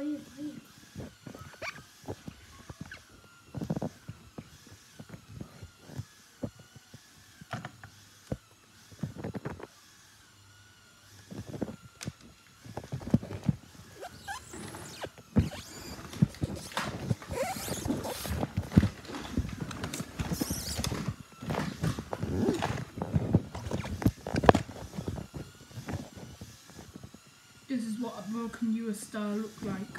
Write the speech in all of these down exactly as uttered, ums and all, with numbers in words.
it, buy it. This is what a broken U S star look like.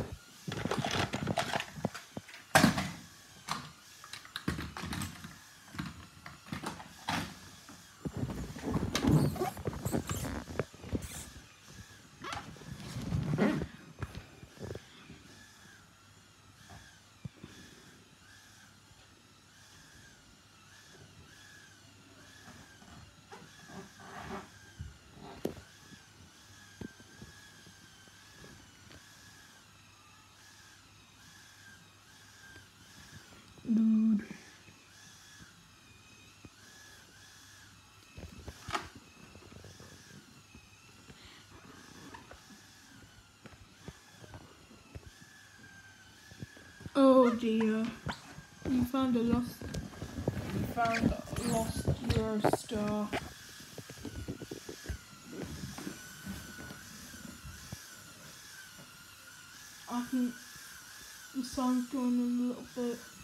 Dude. Oh dear. You found a lost you found a lost Eurostar. I think the sound's going a little bit